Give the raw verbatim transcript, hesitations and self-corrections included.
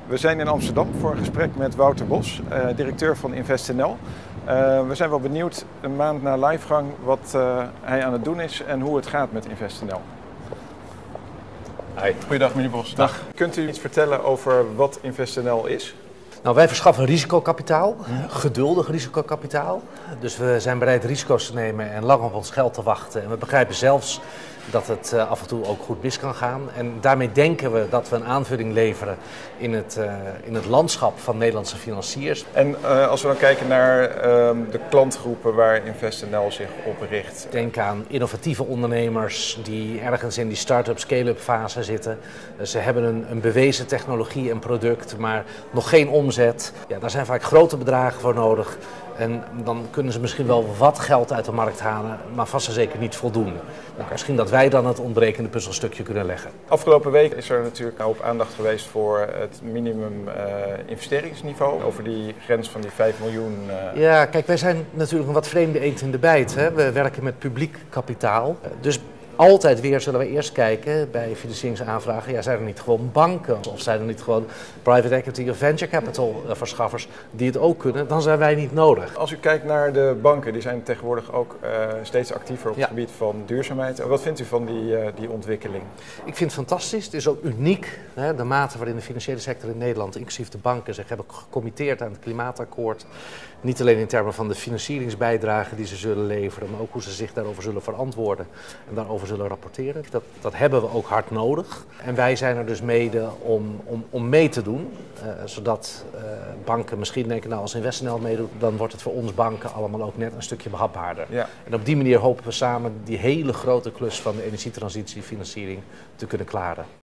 We zijn in Amsterdam voor een gesprek met Wouter Bos, uh, directeur van InvestNL. Uh, we zijn wel benieuwd, een maand na livegang, wat uh, hij aan het doen is en hoe het gaat met InvestNL. Hi. Goeiedag meneer Bos. Dag. Kunt u iets vertellen over wat InvestNL is? Nou, wij verschaffen risicokapitaal, geduldig risicokapitaal. Dus we zijn bereid risico's te nemen en lang op ons geld te wachten. En we begrijpen zelfs dat het uh, af en toe ook goed mis kan gaan. En daarmee denken we dat we een aanvulling leveren in het, uh, in het landschap van Nederlandse financiers. En uh, als we dan kijken naar uh, de klantgroepen waar InvestNL zich op richt. Denk aan innovatieve ondernemers die ergens in die start-up, scale-up fase zitten. Ze hebben een, een bewezen technologie en product, maar nog geen omzet. Ja, daar zijn vaak grote bedragen voor nodig. En dan kunnen ze misschien wel wat geld uit de markt halen, maar vast en zeker niet voldoende. Nou, misschien dat wij dan het ontbrekende puzzelstukje kunnen leggen. Afgelopen week is er natuurlijk een hoop aandacht geweest voor het minimum uh, investeringsniveau. Over die grens van die vijf miljoen. Uh... Ja, kijk, wij zijn natuurlijk een wat vreemde eend in de bijt. Hè? We werken met publiek kapitaal. Dus altijd weer zullen we eerst kijken bij financieringsaanvragen, ja, zijn er niet gewoon banken of zijn er niet gewoon private equity of venture capital verschaffers die het ook kunnen, dan zijn wij niet nodig. Als u kijkt naar de banken, die zijn tegenwoordig ook uh, steeds actiever op het ja. gebied van duurzaamheid. Wat vindt u van die, uh, die ontwikkeling? Ik vind het fantastisch. Het is ook uniek, hè, de mate waarin de financiële sector in Nederland, inclusief de banken, zich hebben gecommitteerd aan het klimaatakkoord. Niet alleen in termen van de financieringsbijdragen die ze zullen leveren, maar ook hoe ze zich daarover zullen verantwoorden en daarover zullen rapporteren. Dat, dat hebben we ook hard nodig. En wij zijn er dus mede om, om, om mee te doen, uh, zodat uh, banken misschien denken, nou als InvestNL meedoet, dan wordt het voor ons banken allemaal ook net een stukje behapbaarder. Ja. En op die manier hopen we samen die hele grote klus van de energietransitiefinanciering te kunnen klaren.